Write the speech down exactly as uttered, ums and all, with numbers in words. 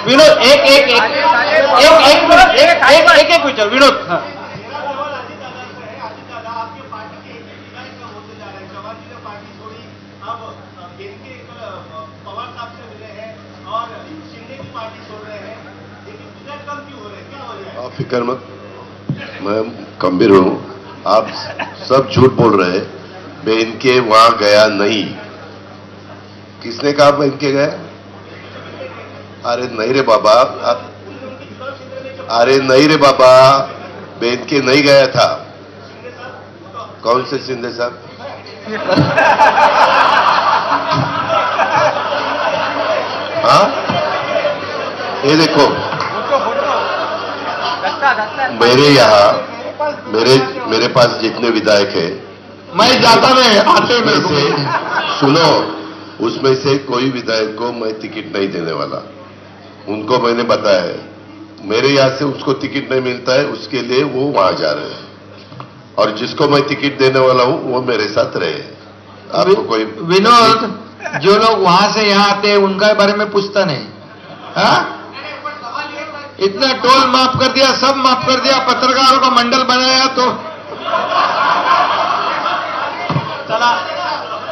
विनोद एक एक एक एक एक मिनिट एक एक एक एक विचार विनोद हाँ फिक्र मत, मैं गंभीर हूं। आप सब झूठ बोल रहे हैं। मैं इनके वहां गया नहीं। किसने कहा मैं इनके गया? अरे नहीं रे बाबा, अरे नहीं रे बाबा, मैं इनके नहीं गया था। कौन से शिंदे साहब? हाँ, ये देखो, मेरे यहाँ मेरे मेरे पास जितने विधायक है, मैं जाता नहीं आते में से सुनो, उसमें से कोई विधायक को मैं टिकट नहीं देने वाला। उनको मैंने बताया है, मेरे यहाँ से उसको टिकट नहीं मिलता है, उसके लिए वो वहां जा रहे हैं। और जिसको मैं टिकट देने वाला हूं वो मेरे साथ रहे। आपको कोई विनोद, जो लोग वहां से यहाँ आते हैं उनका बारे में पूछता नहीं। हाँ, इतना टोल माफ कर दिया, सब माफ कर दिया, पत्रकारों का मंडल बनाया तो चला।